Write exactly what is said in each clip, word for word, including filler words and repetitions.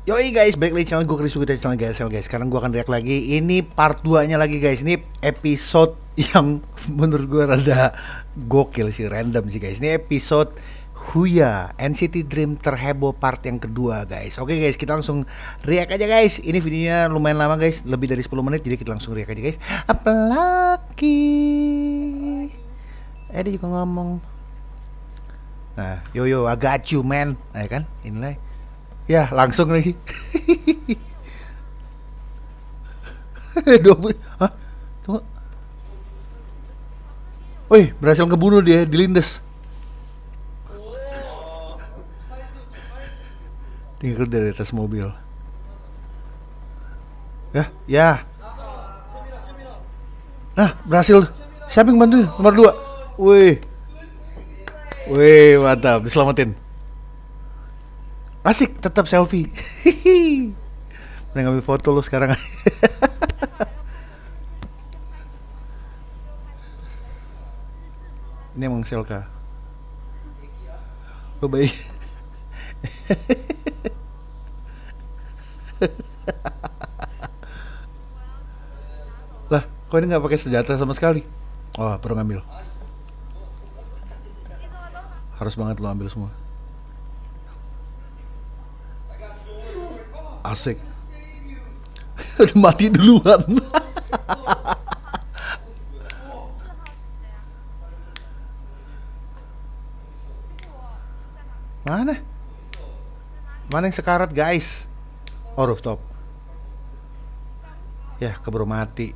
Yoi guys, balik lagi channel gue Chris Sugi dari channel G S L guys. Sekarang gue akan react lagi. Ini part dua nya lagi guys. Ini episode yang menurut gue rada gokil sih, random sih guys. Ini episode Huya N C T Dream terheboh part yang kedua guys. Oke guys, kita langsung react aja guys. Ini videonya lumayan lama guys, lebih dari sepuluh menit. Jadi kita langsung react aja guys. Apalagi Eh dia juga ngomong. Nah, yo yo, I got you man. Nah, ya kan? Inilah. Ya, langsung lagi. Hah? Tunggu. Wih, berhasil ngebunuh dia, dilindes. Tinggal dari atas mobil. Ya, ya. Nah, berhasil. Siapa yang bantu? Nomor dua. Wih. Wih, mantap, diselamatin. Asik, tetap selfie. Udah ngambil foto lo sekarang. Ini emang Selka. Lo baik. Lah, kok ini nggak pakai senjata sama sekali? Oh, baru ngambil. Harus banget lo ambil semua. Asik. Udah mati duluan. Mana? Mana yang sekarat guys? Oh, rooftop. Ya, keburu mati.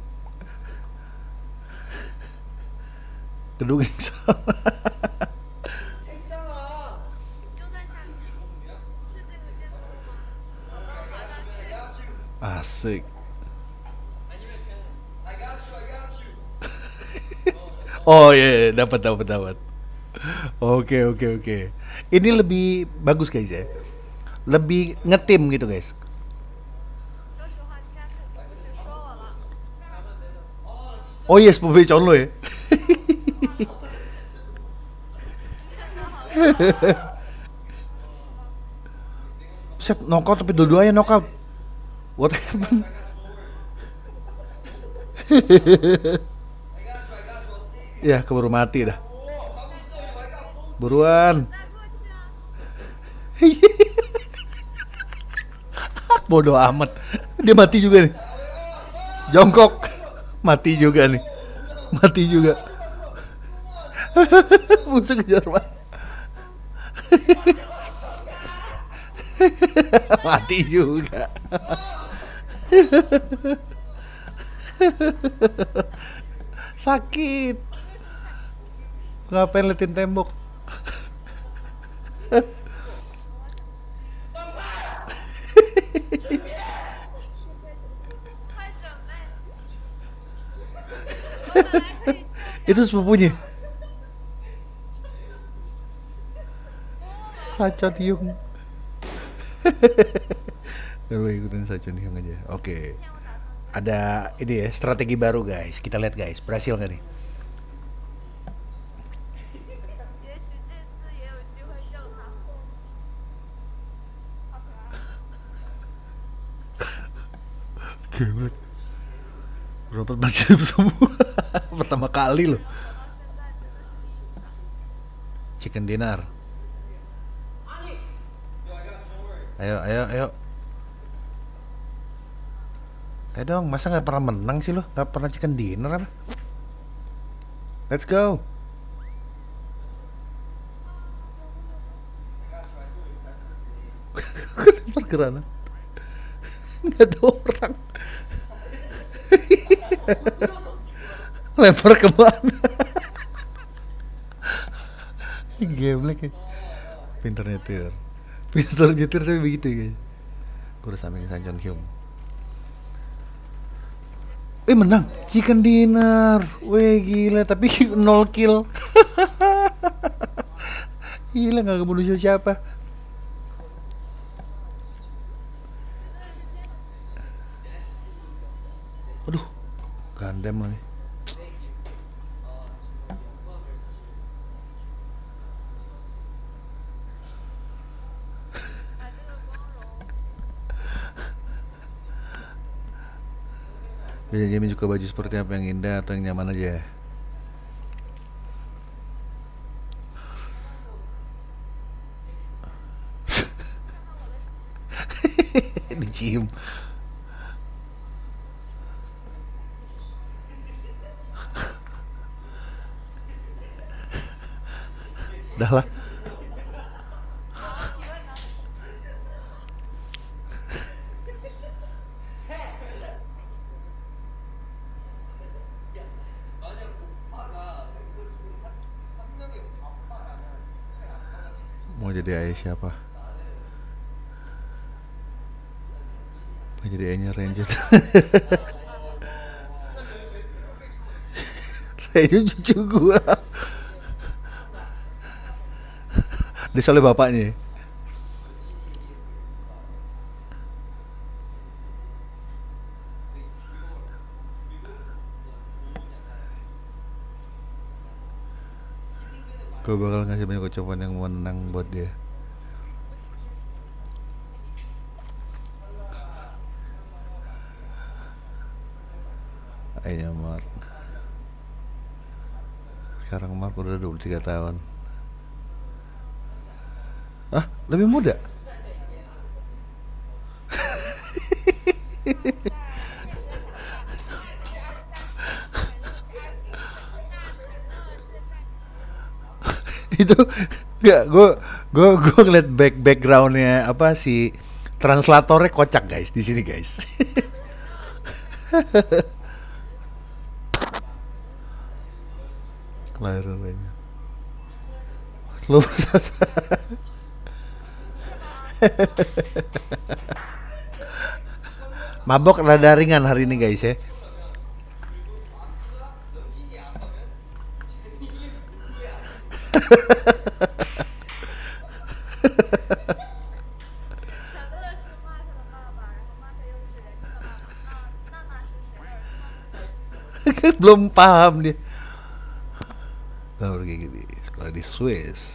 Gedung yang sama. Asik. Oh iya, yeah, dapat dapat dapat. Oke oke oke. Ini lebih bagus guys ya. Lebih ngetim gitu guys. Oh yes, Pobe Chonlo ya. Set knockout tapi dua-duanya knockout. What happened? Ya, keburu mati dah. Buruan. Bodoh amat. Dia mati juga nih. Jongkok. Mati juga nih. Mati juga. Musuh kejar banget. Mati juga. Sakit. Ngapain liatin tembok? Itu sepupunya Sachon Hyung. Lalu ikutin Sachon Hyung aja. Oke. Ada ini ya, strategi baru guys. Kita lihat guys, berhasil nggak nih? Gimana? Robot masih hidup semua. Pertama kali loh. Chicken dinner. Ayo, ayo, ayo. Ayo dong, masa nggak pernah menang sih lo? Nggak pernah chicken dinner apa? Let's go. Pergerakan. Nggak ada orang. Lempar kemana? Gameplay kayak pinter nyetir. Pinter nyetir tapi begitu guys. Gue udah sampai di Sachon Hyung. Eh menang, chicken dinner. Weh gila, tapi nol kill. Gila, gak kebunuh siapa. Aduh, gandem lagi. Bisa Jamie suka baju seperti apa, yang indah atau yang nyaman aja? Dicium. Dah lah. Mau jadi ayah siapa? Mau jadi ayahnya Ranger. Ranger cucu gua. Dia soalnya bapaknya. Gue bakal ngasih banyak ucapan yang menang buat dia. Ayahnya Mark. Sekarang Mark udah dua puluh tiga tahun. Ah, lebih muda? Itu nggak, gue gue gue ngeliat back backgroundnya apa si translatornya kocak guys di sini guys. Kelahirannya lu. Mabok rada ringan hari ini guys ya. Belum paham dia. Gak pergi gini, sekolah di Swiss.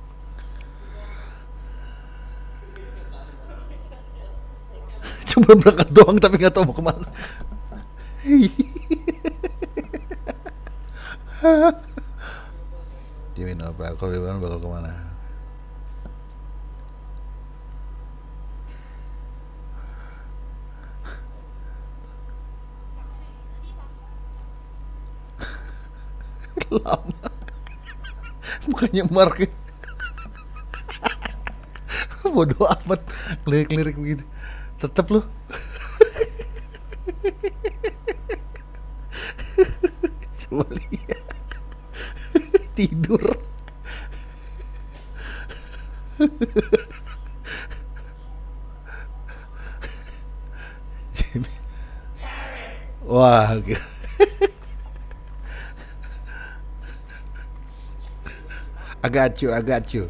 Cuma berangkat doang tapi gak tahu mau kemana. Jamin apa? Kalau di mana bakal kemana? Lama. Mukanya Mark. Bodoh amat lirik-lirik begitu. Tetep lu. Coba lihat. Tidur. Wah, gitu. I got you, I got you.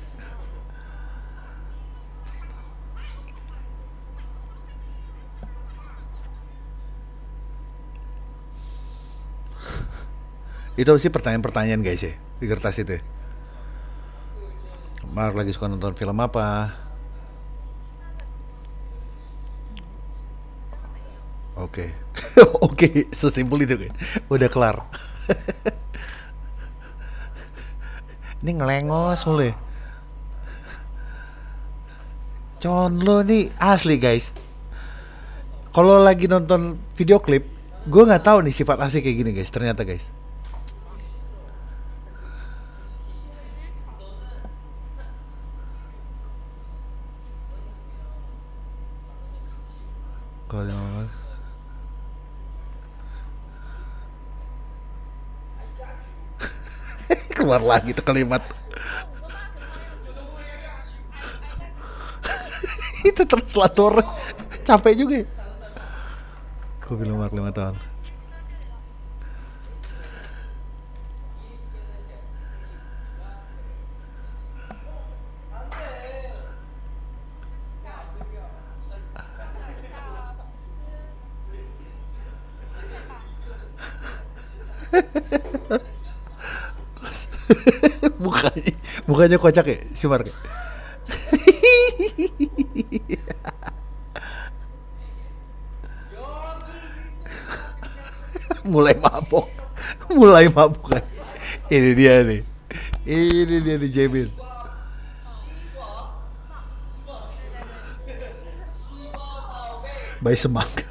Itu sih pertanyaan-pertanyaan guys ya di kertas itu. Mark lagi suka nonton film apa? Oke, oke, sesimpel itu kan. Udah kelar. Ini ngelengos mulu ya. Conlo nih asli guys. Kalau lagi nonton video klip, gue nggak tahu nih sifat asli kayak gini guys. Ternyata guys. Kalau keluar lagi tuh kalimat. Itu translator capek juga ya. Gue bilang Mark lima tahun. Mukanya, mukanya kocak ya si Mark. Mulai mabok. Mulai mabok kan. Ini dia nih. Ini dia nih Jamin. Bayi semangka.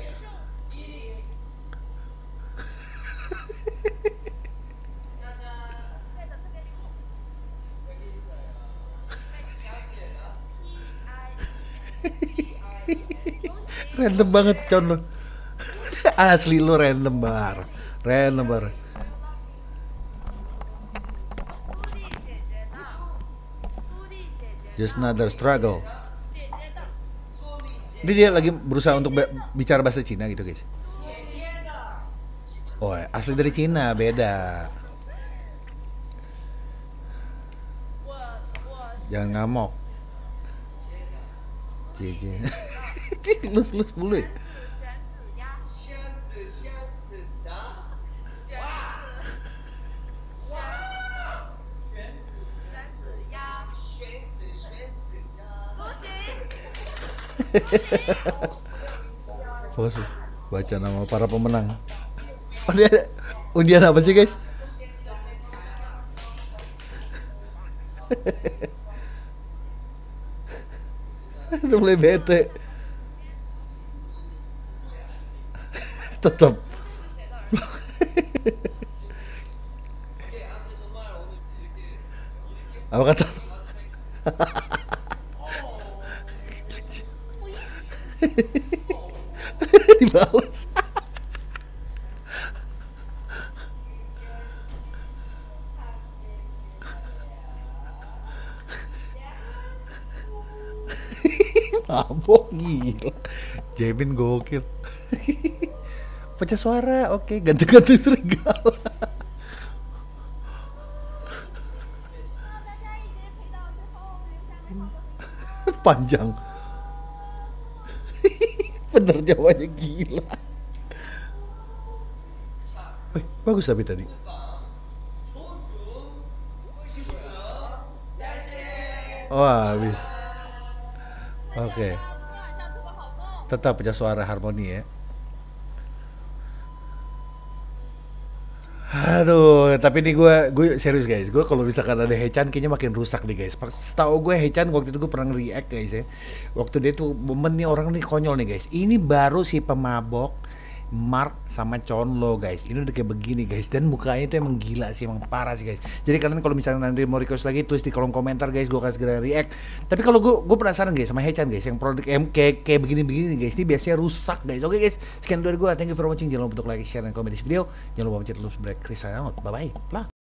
Random banget con lo. Asli lo random bar. Random bar. Just another struggle. Ini dia lagi berusaha untuk bicara bahasa Cina gitu guys. Oh asli dari Cina, beda. Jangan ngamuk. Cie, lus lus mulu ya. Fokus baca nama para pemenang. Oh dia undian apa sih guys? Udah mulai bete. Tetap. Apa kata? Dibalas. Mabok gila. Jamin gokil. Pecah suara, oke, ganti-ganti serigala. Panjang. Bener Jawanya gila. Wih, bagus tapi tadi. Oh habis. Oke. Tetap pecah suara harmoni ya. Aduh, tapi nih gue gue serius guys. Gue kalau misalkan ada Hechan kayaknya makin rusak nih guys. Setahu gue Hechan waktu itu gue pernah react guys ya. Waktu dia tuh momen nih orang nih konyol nih guys. Ini baru si pemabok Mark sama Chonlo guys. Ini udah kayak begini guys. Dan mukanya itu emang gila sih, emang parah sih guys. Jadi kalian kalau misalnya nanti mau request lagi tulis di kolom komentar guys. Gue akan segera react. Tapi kalau gue gue penasaran guys sama Hechan guys. Yang produk M kayak kayak begini-begini guys. Ini biasanya rusak guys. Oke guys. Sekian dari gue. Thank you for watching. Jangan lupa untuk like, share, dan komen di video. Jangan lupa mencet subscribe. Chris out. Bye bye. Lah.